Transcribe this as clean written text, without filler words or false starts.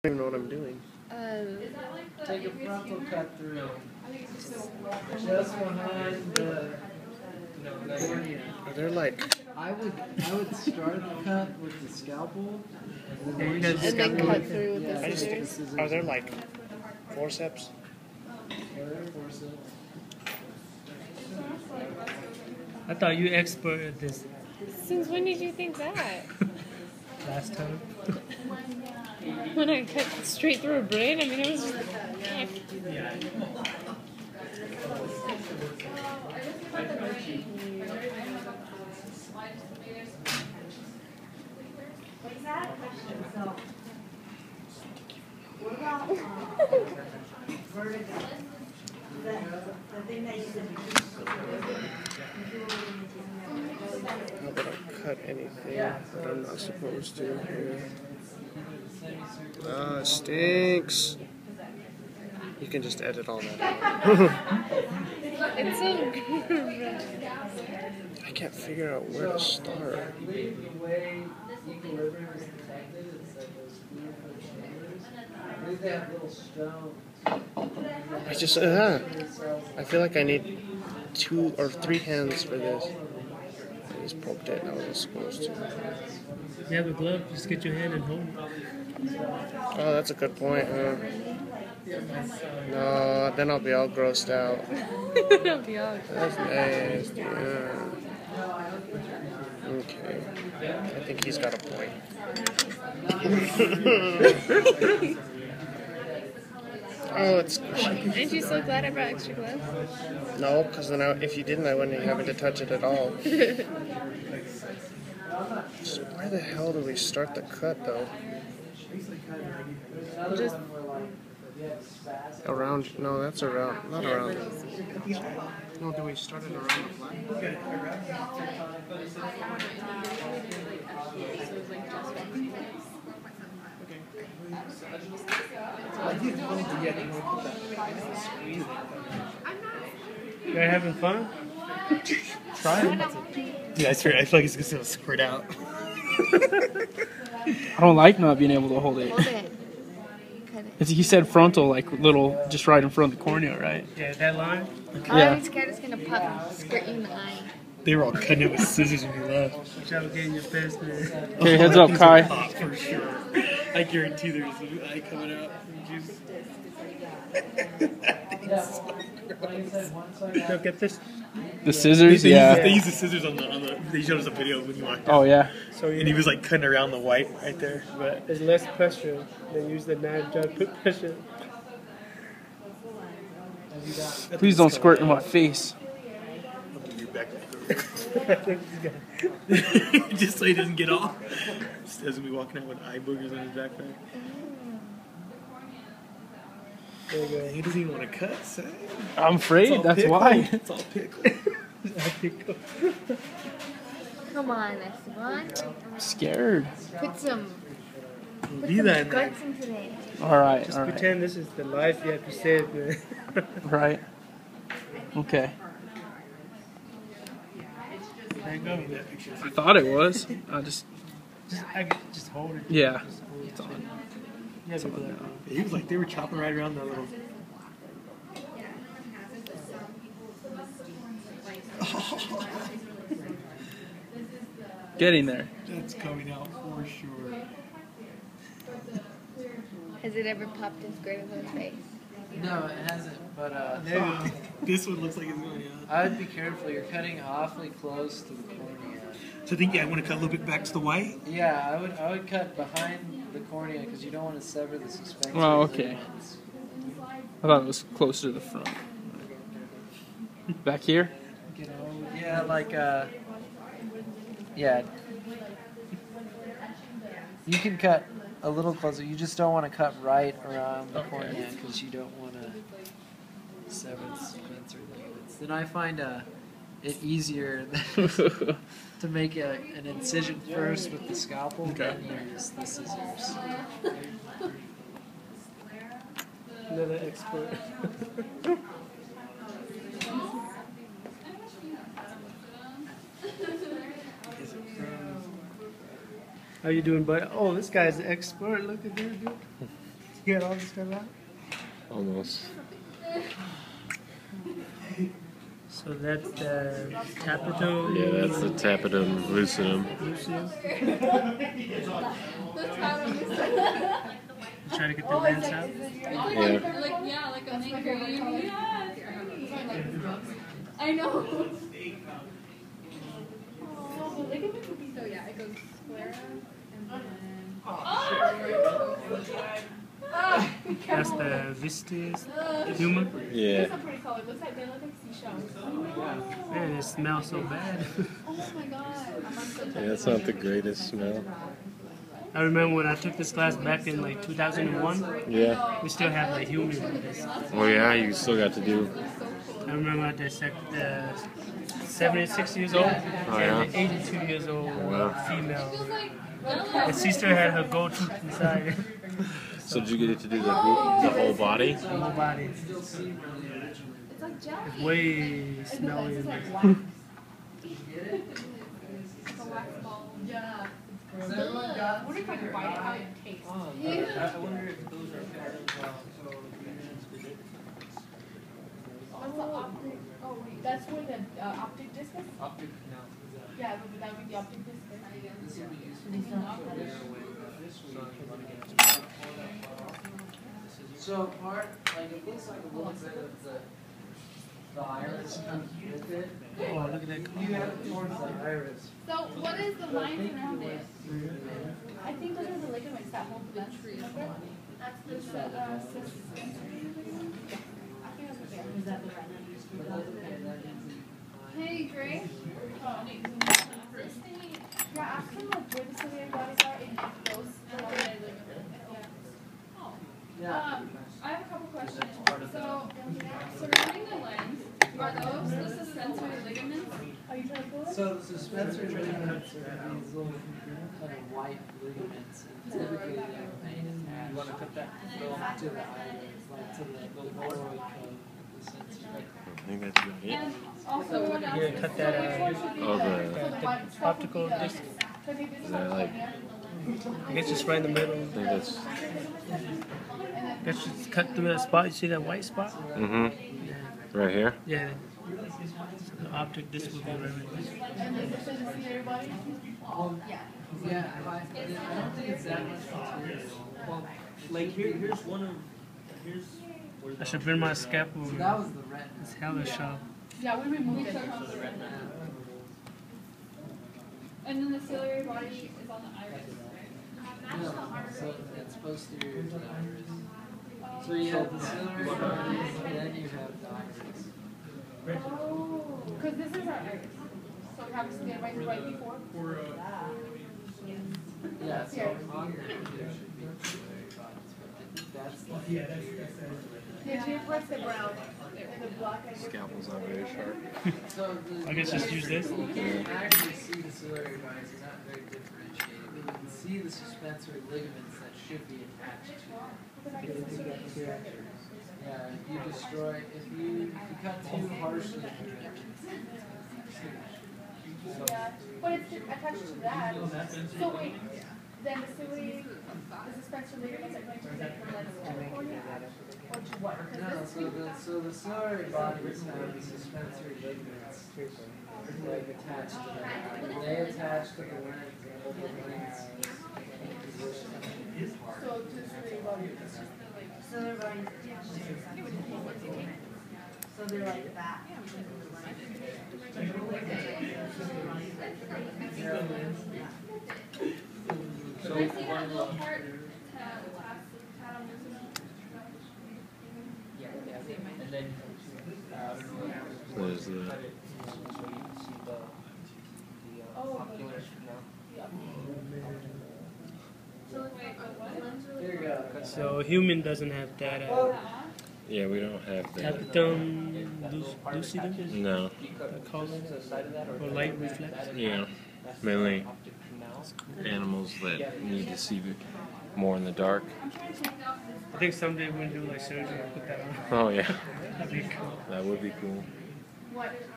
I don't even know what I'm doing. Take a frontal cut through. Just behind the cornea. Are there like... I would start the cut with the scalpel. And then cut through with the scissors. Are there like forceps? I thought you expert at this. Since when did you think that? Last time. When I cut straight through a brain? I mean, it was just... Yeah. What about vertigo? The thing that you said. How about I cut anything that I'm not supposed to here? Ah, it stinks. You can just edit all that out. It's so good. I can't figure out where to start. I just, I feel like I need 2 or 3 hands for this. I just poked it and I wasn't supposed to. You have a glove, just get your hand and hold it. Oh, that's a good point, No, then I'll be all grossed out. It'll be all That's nasty. Okay. I think he's got a point. Oh, it's squishy. Aren't you so glad I brought extra gloves? No, because then if you didn't, I wouldn't be having to touch it at all. So where the hell do we start the cut, though? Just Around? No, that's around. Not around. No, do we start it around the flag? You guys having fun? Try it. Yeah, I swear, I feel like it's gonna squirt out. I don't like not being able to hold it. hold it. Cut it. He said frontal, like little, just right in front of the cornea, right? Yeah, that line. Yeah. I'm scared it's gonna pop, skirt you in the eye. They were all cutting it with scissors when we left. Watch out getting your best man. Okay, heads up, Kai. Hot for sure. I guarantee there's an eye coming out. Look at this. The scissors, They yeah. used the scissors on the. They showed us a video when you walked out. Oh, yeah. So And he was like cutting around the white right there. But there's less pressure. They use the knife to put pressure. Please don't squirt in my face. your back. Just so he doesn't get off. Just doesn't be walking out with eye boogers on his backpack. There you go. He doesn't even want to cut, son. I'm afraid, that's why. It's all pickle. Come on, Esteban. I'm scared. Put some Be that guts into it. Alright, Just alright. pretend this is the life you have to save, man. Right. Okay. There you go. I thought it was. I just, Just hold it. yeah. Just hold it. It's on. You have to do that. He was like, they were chopping right around that little. Getting there. That's coming out for sure. Has it ever popped and squirted in his face? No, it hasn't. But There you go. This one looks like it's going out. I would be careful. You're cutting awfully close to the cornea. So I think, yeah, I want to cut a little bit back to the white. Yeah, I would cut behind the cornea because you don't want to sever the suspension. Oh, okay. I thought it was closer to the front. Back here? You know, yeah, like yeah. You can cut a little closer. You just don't want to cut right around the cornea because you don't want to sever the suspensory ligaments. Then I find it easier to make an incision first with the scalpel, then use the scissors. Another expert. How you doing, bud? Oh, this guy's an expert. Look at this dude. get all this stuff out? Almost. So that's the tapetum. Yeah, that's the tapetum lucidum. Trying to get the lens out. Yeah. Like a mango. I know. So yeah, it goes sclera and then. That's the vistis humor. Yeah. Those are pretty color. Looks like they look like seashells. Man, it smells so bad. Oh my god. Yeah, that's not the greatest smell. I remember when I took this class back in like 2001. Yeah. We still have like human in this. Oh yeah, you still got to do. I remember I dissected 76 years old and 82 years old female. And sister had her gold tooth inside. So did you get to do the whole body? The whole body. It's way smelly in there. Yeah. What if I could bite it out and taste? I wonder if those are part of Oh, wait, that's where the optic disc is? optic now. Yeah, but that would be the optic disc. This would be useful. So part, like it looks like a little bit of the iris with it. Oh, look at that. You have it towards the iris. So what is the lines around it? I think those are the ligaments that hold the lens. Remember? That's the suspensory ligament. I think that's what they are. Is that the Hey, Gray. Yeah, ask him like where the ciliary bodies are and if those belong to the ligament. Yeah. I have a couple questions. So, surrounding the lens, are those the suspensory ligaments? Are you trying to pull it? So the suspensory ligaments are these little kind of white ligaments, and typically they remain attached. You want to cut that to the iris, like to the choroid of the sensory. I think that's it. And also, what else? Yeah, cut that the optical disc. Is that like? I guess just right in the middle. I think that's. Let's just cut through that spot. You see that white spot? Mhm. Right here. Yeah. The optic disc will be right there. And is it the ciliary body? Yeah, I don't think it's that much material. Well, like here's one of here's. I should bring my scalpel. So that was the retina. It's hella sharp. Yeah, we removed it. And then the ciliary body is on the iris, right? No, so it's posterior to the iris. So you have the ciliary body, and then you have the iris. Oh, because this is our iris. So we have to stand right before. Yeah, so on there should be ciliary bodies, but I think that's the Yeah, she reflects the brown and the black. Scalpel's not very sharp. So I guess just use this. You can't actually see the ciliary bodies, they're not very differentiated, but you can see the suspensory ligaments that should be attached to it. Yeah, if you destroy, if you cut too harshly, Yeah, but it's attached to that. So wait, then the ciliary, the suspensory ligaments are going to protect the lens to the cornea? Or to what? no, so the ciliary bodies have the suspensory ligaments like attached to them. And they attach to the lens and hold the lens in position. So to the ciliary body, it's just the like. Ciliary body. So they're like that. So Can I see that little part to pass the pad on this? and then There's the. there you go. So human doesn't have that Yeah, we don't have that. tapetum lucidum. No. I call it, or light reflex. Yeah. Mainly animals that need to see more in the dark. I think someday we're gonna do like surgery and put that on. Oh yeah. That'd be cool. That would be cool. What?